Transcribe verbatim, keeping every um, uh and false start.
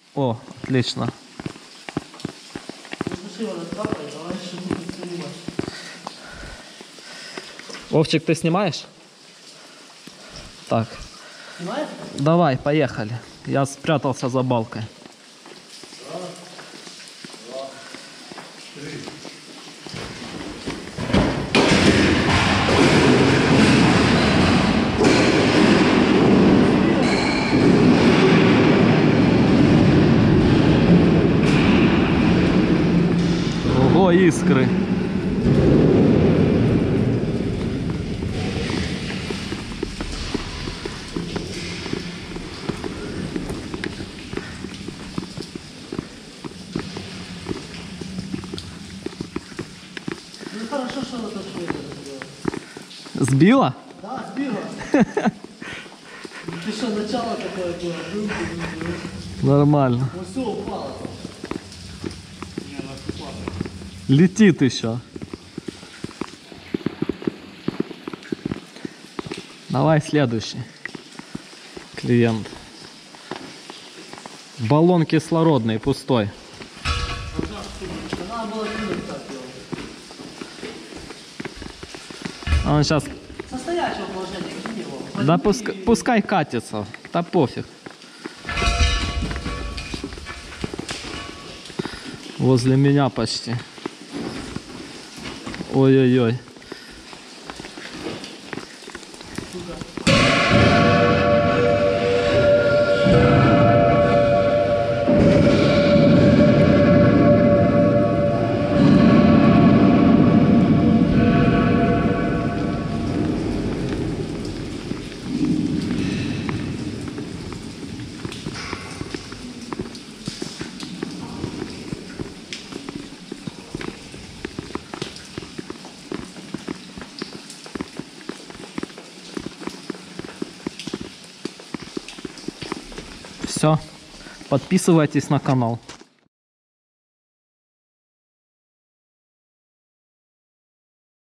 О, отлично. Вовчик, ты снимаешь? Так. Снимаешь? Давай, поехали. Я спрятался за балкой. Раз, два, три. Ого, искры. Ну хорошо, что это швейцар сделал. Сбила? Да, сбила. Ты что, начало такое было? Нормально. Ну все, упало. Летит еще. Давай следующий клиент. Баллон кислородный, пустой. Надо было кинуть так его. Он сейчас... Состоящего положения, кинь его. Да пускай, пускай катится. Да пофиг. Возле меня почти. Ой-ой-ой. Все. Подписывайтесь на канал.